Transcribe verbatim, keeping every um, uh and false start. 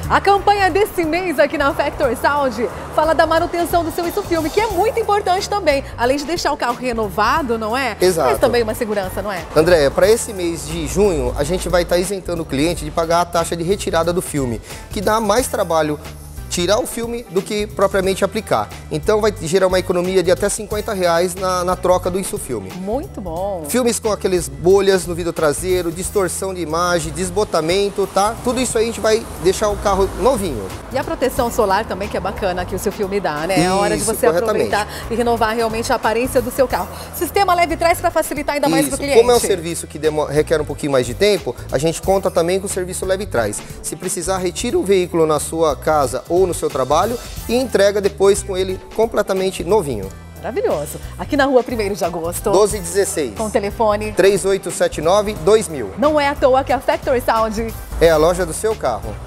A campanha desse mês aqui na Factor Sound fala da manutenção do seu ISUFILME, que é muito importante também. Além de deixar o carro renovado, não é? Exato. Mas também uma segurança, não é? Andréia, para esse mês de junho, a gente vai estar isentando o cliente de pagar a taxa de retirada do filme, que dá mais trabalho tirar o filme do que propriamente aplicar. Então vai gerar uma economia de até cinquenta reais na, na troca do ISUFILME. Muito bom. Filmes com aqueles bolhas no vidro traseiro, distorção de imagem, desbotamento, tá? Tudo isso aí a gente vai deixar o carro novinho. E a proteção solar também, que é bacana que o seu filme dá, né? É a hora de você aproveitar e renovar realmente a aparência do seu carro. Sistema leve trás para facilitar ainda mais para o cliente. Como é um serviço que requer um pouquinho mais de tempo, a gente conta também com o serviço leve trás. Se precisar, retire o veículo na sua casa ou no seu trabalho e entrega depois com ele completamente novinho. Maravilhoso. Aqui na rua primeiro de agosto. doze dezesseis. Com o telefone três oito sete nove dois mil. Não é à toa que a Factor Sound é a loja do seu carro.